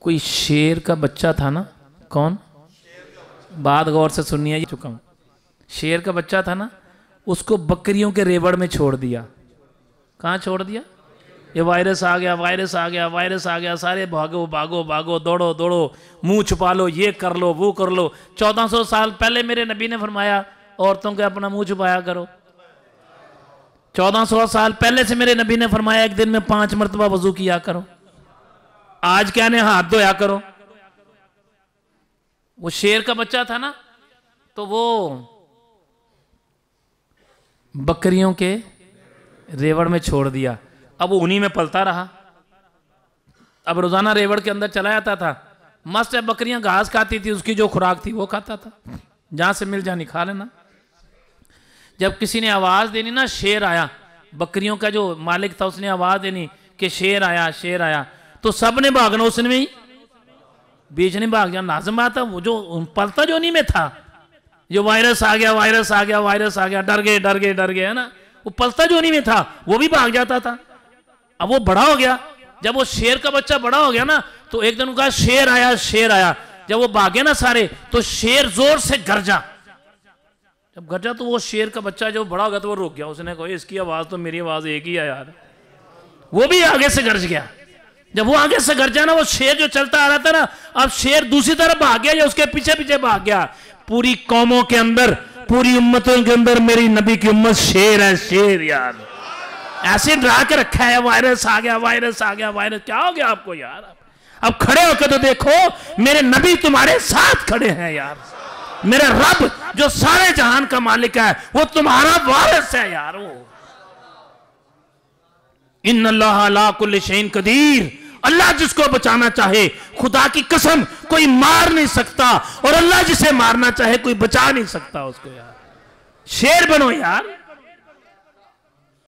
कोई शेर का बच्चा था ना, कौन, बात गौर से सुनिए चुका हूं। शेर का बच्चा था ना, उसको बकरियों के रेवड़ में छोड़ दिया। कहाँ छोड़ दिया? ये वायरस आ गया, वायरस आ गया, वायरस आ गया, सारे भागो भागो भागो, दौड़ो दौड़ो, मुंह छुपा लो, ये कर लो वो कर लो। 1400 साल पहले मेरे नबी ने फरमाया औरतों के अपना मुंह छुपाया करो। 1400 साल पहले से मेरे नबी ने फरमाया एक दिन में 5 मरतबा वजू किया करो। आज क्या ने हाथ धोया करो। वो शेर का बच्चा था ना, तो वो बकरियों के रेवड़ में छोड़ दिया। अब वो उन्हीं में पलता रहा। अब रोजाना रेवड़ के अंदर चला जाता था। मस्त है, बकरियां घास खाती थी, उसकी जो खुराक थी वो खाता था, जहां से मिल जानी खा लेना। जब किसी ने आवाज देनी ना, शेर आया, बकरियों का जो मालिक था उसने आवाज देनी कि शेर आया, शेर आया, तो सब ने भागना, उसने में ही बीच नहीं भाग जाना। लाजम आता, वो जो पलता जो नहीं में था, जो वायरस आ गया, वायरस आ गया, वायरस आ गया, डर गए डर गए डर गए, है ना। वो पलता जो नहीं में था वो भी भाग जाता था। अब वो बड़ा हो गया। जब वो शेर का बच्चा बड़ा हो गया ना, तो एक दिन कहा शेर आया, शेर आया। जब वो भागे ना सारे, तो शेर जोर से गरजा। जब गरजा तो वो शेर का बच्चा जो बड़ा हो गया तो वो रुक गया। उसने कहा इसकी आवाज तो मेरी आवाज एक ही है यार। वो भी आगे से गरज गया। जब वो आगे से गरजा ना, वो शेर जो चलता आ रहा था ना, अब शेर दूसरी तरफ भाग गया या उसके पीछे पीछे भाग गया। पूरी कौमों के अंदर, पूरी उम्मतों के अंदर मेरी नबी की उम्मत शेर है, शेर यार। ऐसे डरा के रखा है, वायरस आ गया, वायरस आ गया, वायरस। क्या हो गया आपको यार? अब खड़े होकर तो देखो, मेरे नबी तुम्हारे साथ खड़े हैं यार। मेरा रब जो सारे जहान का मालिक है, वो तुम्हारा वारिस है यार। वो इन्नल्लाह अला कुल्लि शैइन कदीर। अल्लाह जिसको बचाना चाहे, खुदा की कसम, कोई मार नहीं सकता, और अल्लाह जिसे मारना चाहे कोई बचा नहीं सकता उसको यार। शेर बनो यार।